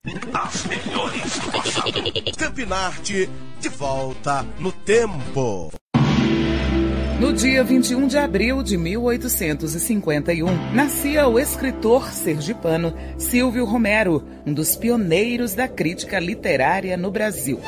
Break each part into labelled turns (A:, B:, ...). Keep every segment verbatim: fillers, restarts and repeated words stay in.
A: As melhores do passado. Campinarte, de volta no tempo.
B: No dia vinte e um de abril de mil oitocentos e cinquenta e um, nascia o escritor sergipano Silvio Romero, um dos pioneiros da crítica literária no Brasil.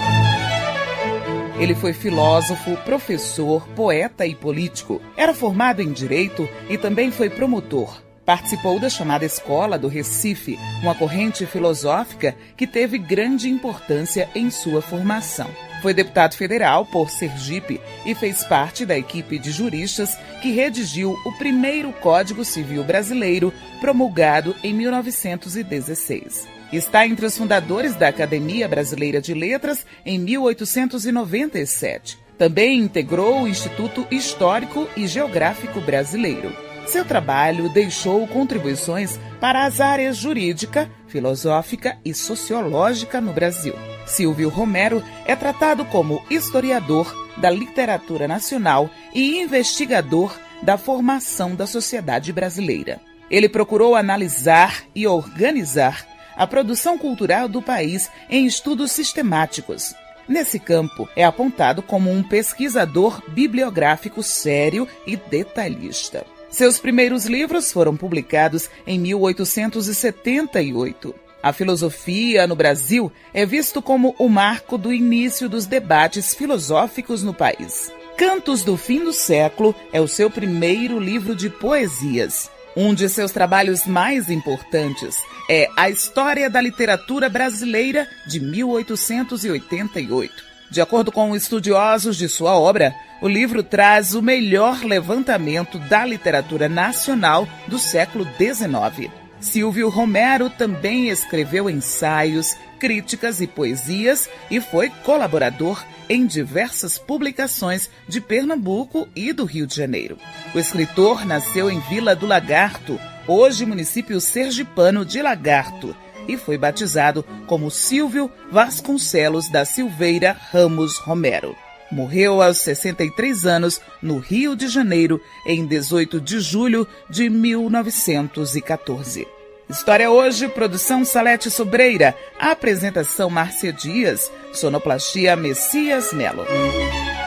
B: Ele foi filósofo, professor, poeta e político. Era formado em Direito e também foi promotor. Participou da chamada Escola do Recife, uma corrente filosófica que teve grande importância em sua formação. Foi deputado federal por Sergipe e fez parte da equipe de juristas que redigiu o primeiro Código Civil brasileiro, promulgado em mil novecentos e dezesseis. Está entre os fundadores da Academia Brasileira de Letras em mil oitocentos e noventa e sete. Também integrou o Instituto Histórico e Geográfico Brasileiro. Seu trabalho deixou contribuições para as áreas jurídica, filosófica e sociológica no Brasil. Silvio Romero é tratado como historiador da literatura nacional e investigador da formação da sociedade brasileira. Ele procurou analisar e organizar a produção cultural do país em estudos sistemáticos. Nesse campo, é apontado como um pesquisador bibliográfico sério e detalhista. Seus primeiros livros foram publicados em mil oitocentos e setenta e oito. A filosofia no Brasil é visto como o marco do início dos debates filosóficos no país. Cantos do Fim do Século é o seu primeiro livro de poesias. Um de seus trabalhos mais importantes é A História da Literatura Brasileira, de mil oitocentos e oitenta e oito. De acordo com estudiosos de sua obra, o livro traz o melhor levantamento da literatura nacional do século dezenove. Silvio Romero também escreveu ensaios, críticas e poesias e foi colaborador em diversas publicações de Pernambuco e do Rio de Janeiro. O escritor nasceu em Vila do Lagarto, hoje município sergipano de Lagarto, e foi batizado como Silvio Vasconcelos da Silveira Ramos Romero. Morreu aos sessenta e três anos no Rio de Janeiro, em dezoito de julho de mil novecentos e quatorze. História Hoje, produção Salete Sobreira, apresentação Márcia Dias, sonoplastia Messias Melo.